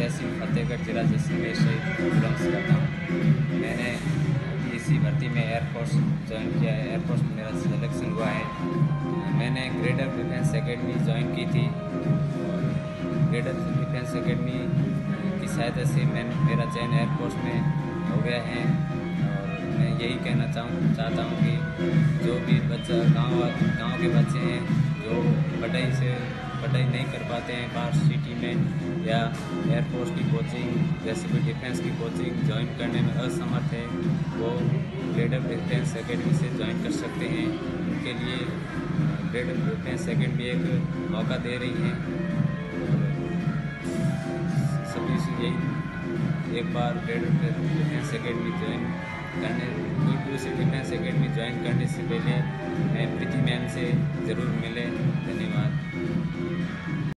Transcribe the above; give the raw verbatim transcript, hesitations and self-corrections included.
तहसील फतेहगढ़ जिला जैसलमेर से बिलोंग्स करता हूँ। मैंने इसी भर्ती में एयरफोर्स ज्वाइन किया है। एयरफोर्स में मेरा सिलेक्शन हुआ है। मैंने ग्रेटर डिफेंस एकेडमी ज्वाइन की थी और ग्रेटर डिफेंस एकेडमी की सहायता से मैं मेरा चयन एयरफोर्स में हो गया है। और मैं यही कहना चाहूँ चाहता हूँ कि जो भी बच्चा गाँव गाँव के बच्चे हैं जो पढ़ाई से पढ़ाई नहीं कर पाते हैं बाहर सिटी में या एयरफोर्स की कोचिंग जैसे कोई डिफेंस की कोचिंग ज्वाइन करने में असमर्थ है, वो ग्रेटर डिफेंस एकेडमी से ज्वाइन कर सकते हैं। उनके लिए ग्रेटर डिफेंस एकेडमी एक मौका दे रही है। सभी से यही एक बार ग्रेटर डिफेंस एकेडमी ज्वाइन करने कोई दूसरी डिफेंस एकेडमी ज्वाइन करने से पहले मैं प्रीति मैम से ज़रूर मिले। धन्यवाद।